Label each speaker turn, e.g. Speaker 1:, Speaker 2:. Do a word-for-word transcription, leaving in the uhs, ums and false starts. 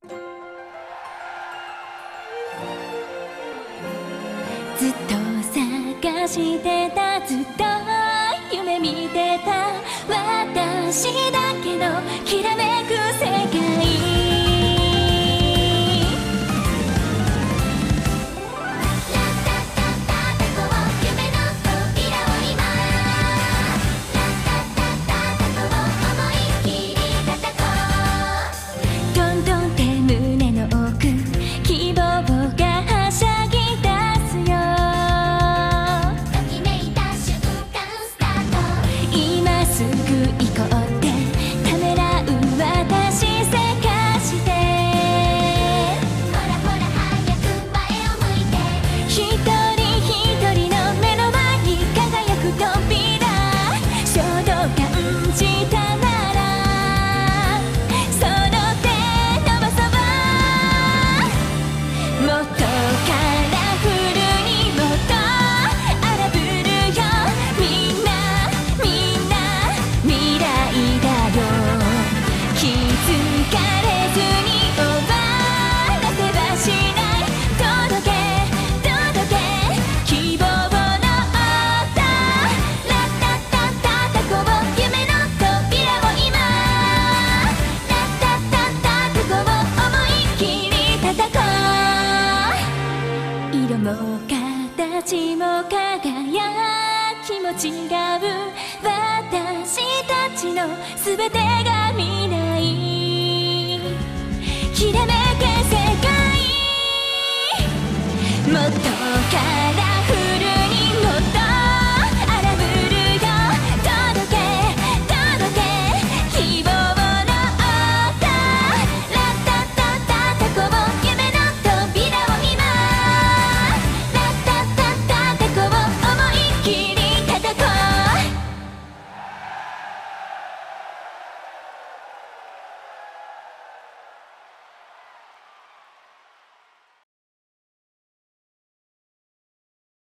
Speaker 1: ずっと探してた、ずっと夢見てた私だけのきらめく世界。形も輝きも違う私たちの全てが未来。きらめけ世界もっと